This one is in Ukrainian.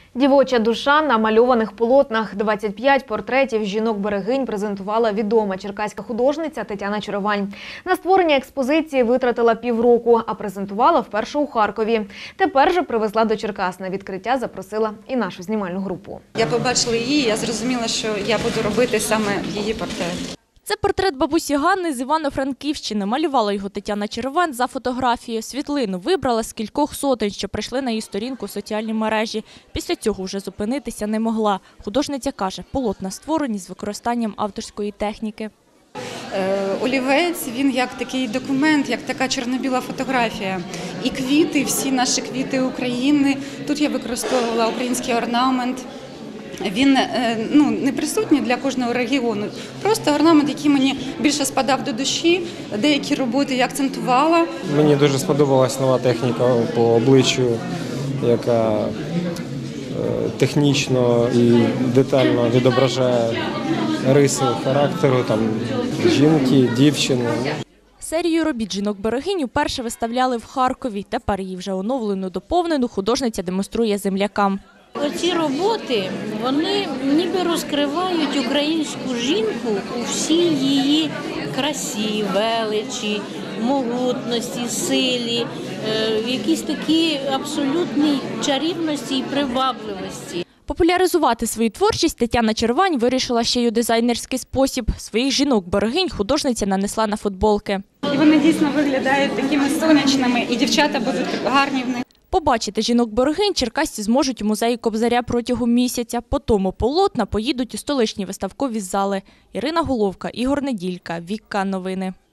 Дівоча душа на мальованих полотнах. 25 портретів жінок-берегинь презентувала відома черкаська художниця Тетяна Чаровань. На створення експозиції витратила півроку, а презентувала вперше у Харкові. Тепер же привезла до Черкас. На відкриття запросила і нашу знімальну групу. Я побачила її, я зрозуміла, що я буду робити саме її портрет. Це портрет бабусі Ганни з Івано-Франківщини. Малювала його Тетяна Чаровань за фотографією. Світлину вибрала з кількох сотень, що прийшли на її сторінку в соціальній мережі. Після цього вже зупинитися не могла. Художниця каже, полотна створені з використанням авторської техніки. Олівець, він як такий документ, як така чорно-біла фотографія. І квіти, всі наші квіти України. Тут я використовувала український орнамент. Він не присутній для кожного регіону. Просто орнамент, який мені більше спадав до душі, деякі роботи я акцентувала. Мені дуже сподобалась нова техніка по обличчю, яка технічно і детально відображає риси характеру жінки, дівчини. Серію робіт жінок-берегинь уперше виставляли в Харкові. Тепер її вже оновлену, доповнену художниця демонструє землякам. Оці роботи, вони ніби розкривають українську жінку у всій її красі, величі, могутності, силі, в якійсь такій абсолютній чарівності і привабливості. Популяризувати свою творчість Тетяна Чаровань вирішила ще й у дизайнерський спосіб. Своїх жінок-берегинь художниця нанесла на футболки. І вони дійсно виглядають такими сонячними, і дівчата будуть гарні в них. Побачити жінок-берегинь черкасці зможуть у музеї Кобзаря протягом місяця. Потім полотна поїдуть у столичні виставкові зали. Ірина Головка, Ігор Неділька, Вікка Новини.